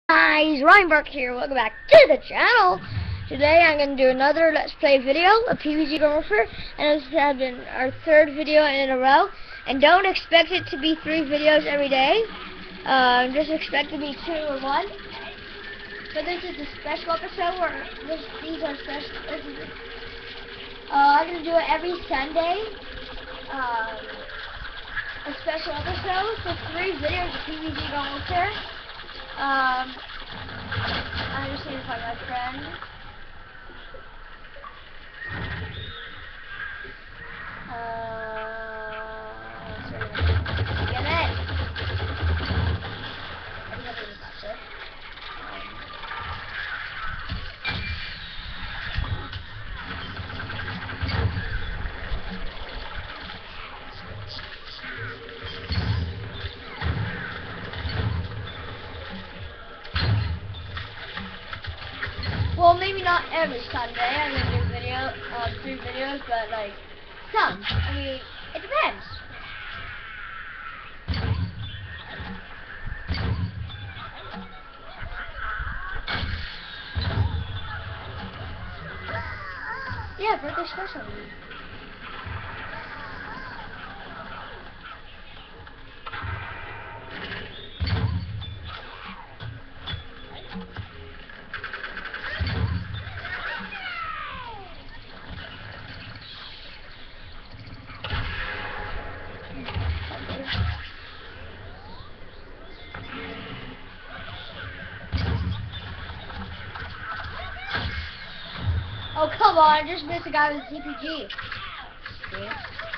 Guys, Ryanberg here. Welcome back to the channel. Today I'm going to do another Let's Play video of PvZ Golfer, and this has been our third video in a row. And don't expect it to be 3 videos every day. Just expect it to be 2 or 1. But this is a special episode where these are special. I'm going to do it every Sunday. A special episode, so 3 videos of PvZ Golfer. I just need to find my friend. Get it! I think I'm doing faster. Well, maybe not every Sunday. I'm gonna do 3 videos, but like some. I mean, it depends. Yeah, birthday special. Oh, come on, I just missed a guy with a CPG. See?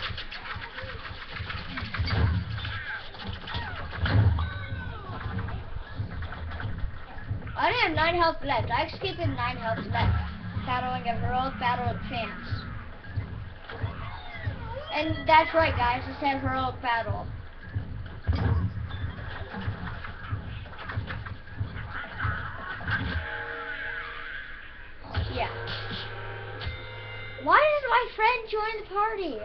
I only have 9 health left. I just keep in 9 health left. Battling a heroic battle with fans. And that's right, guys, it said heroic battle. Yeah. Why does my friend join the party?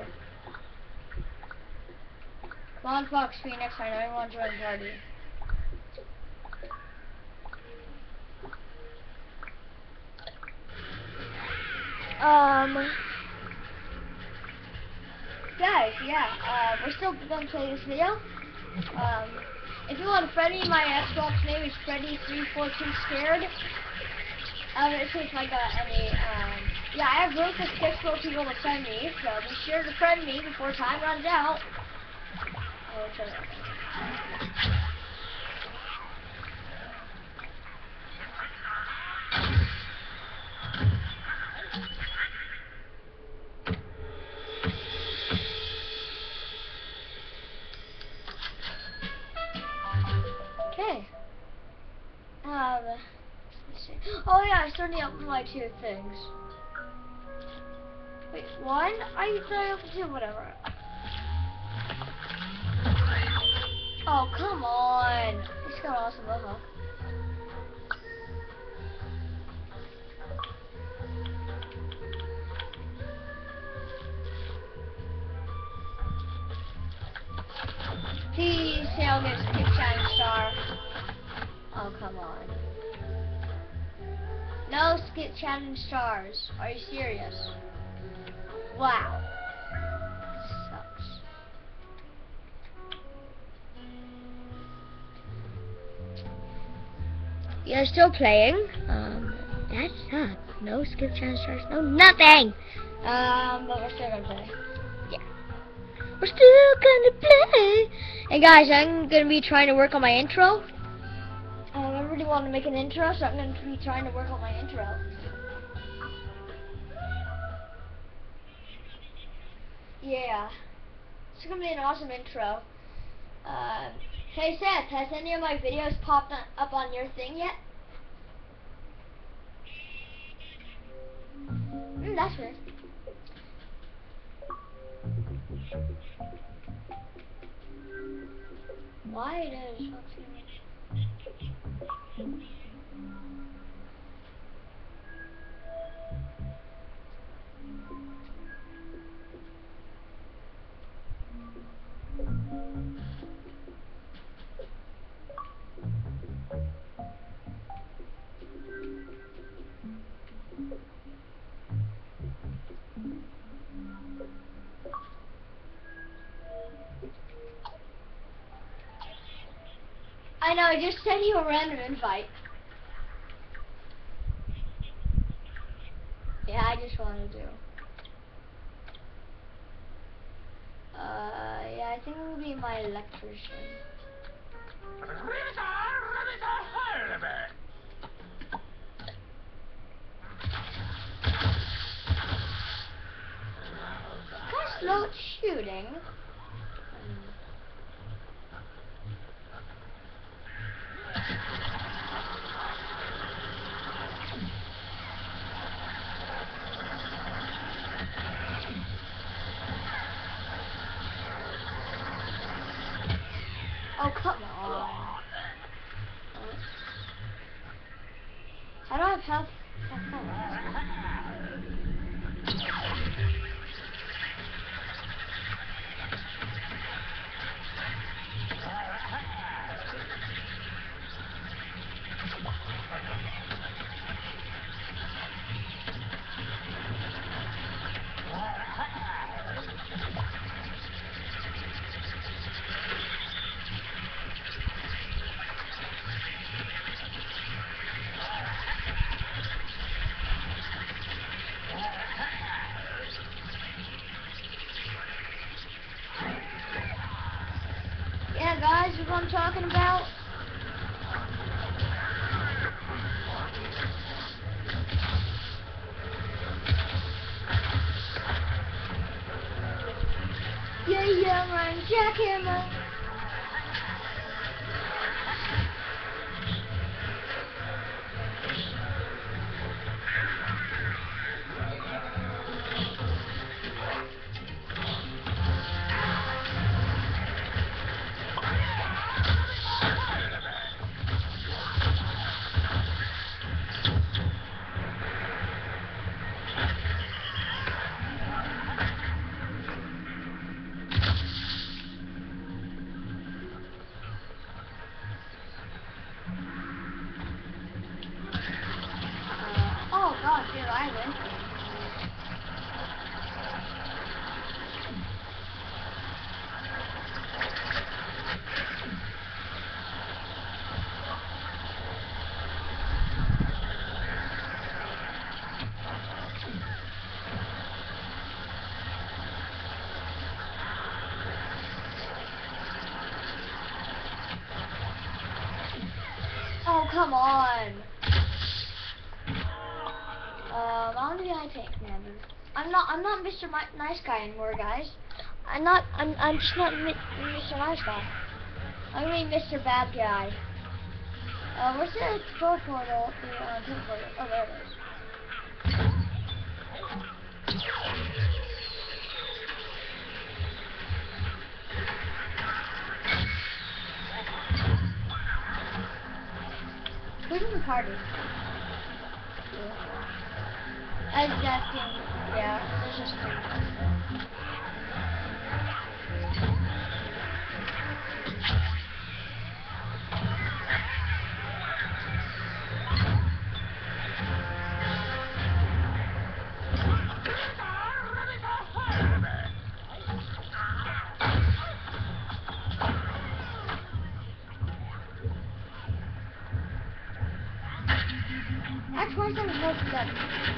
Come on, Fox, Phoenix, I know you want to join the party. Guys, yeah, we're still gonna play this video. If you want to friend me, my Xbox name is Freddy342Scared. It says if I got any, yeah, I have room for 6 more people to friend me, so be sure to friend me before time runs out. Oh, it's okay. Okay. Let's see. Oh yeah, I still need up my 2 things. Wait, 1? I thought I up 2, whatever. Oh, come on. It's got awesome, huh? Please say I'll get a shining star. Oh, come on. No skip shining stars. Are you serious? Wow. Sucks. You're still playing. That sucks. No skip shining stars. No nothing. But we're still gonna play. Yeah. We're still gonna play. Hey guys, I'm gonna be trying to work on my intro. I really want to make an intro, so I'm going to be trying to work on my intro. Yeah. It's going to be an awesome intro. Hey Seth, has any of my videos popped up on your thing yet? That's weird. Why does I know, I just sent you a random invite. Yeah, I just wanted to. Yeah, I think it will be my electrician. That's not shooting. Oh, come on. How do I have health? Yeah, guys, you know what I'm talking about? Yeah, run, jackhammer. Oh god, dude, I went. Oh, come on. I want to be high tank commander. I'm not Mr. Nice Guy anymore, guys. I'm just not Mr. Nice Guy. I'm gonna be Mr. Bad Guy. Where's the teleporter? Teleporter. Oh, there it is. Who's in the party? Exactly. Yeah, there's just three. Actually, I'm supposed to get.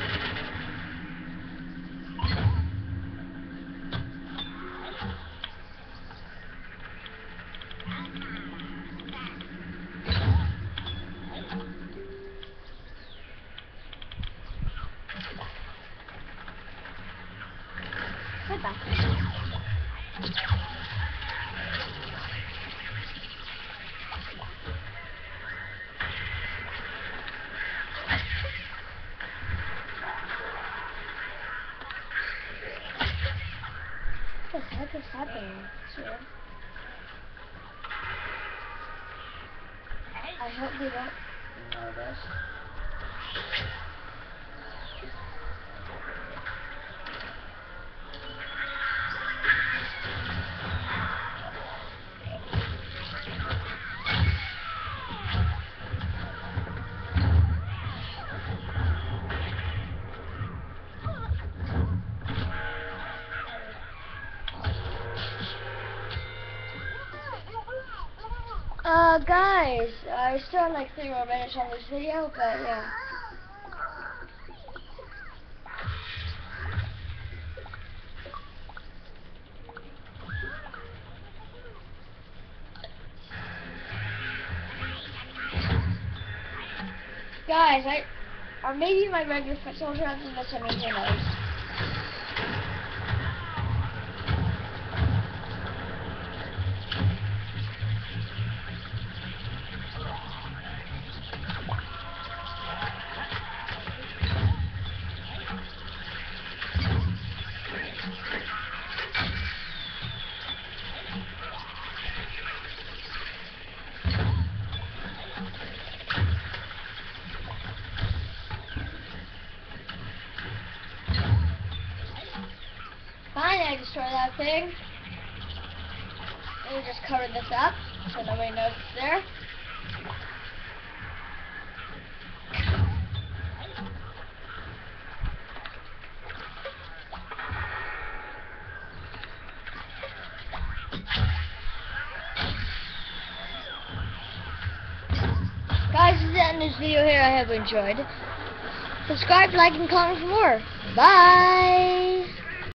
Goodbye. What the heck is happening here? I hope they don't notice. guys, I still have like 3 more minutes on this video, but yeah. Guys, or maybe my regular foot soldier has this, I mean, who knows. Finally, I destroyed that thing. Let me just cover this up so nobody knows it's there. Guys, this is the end of this video here. I hope you enjoyed. Subscribe, like, and comment for more. Bye!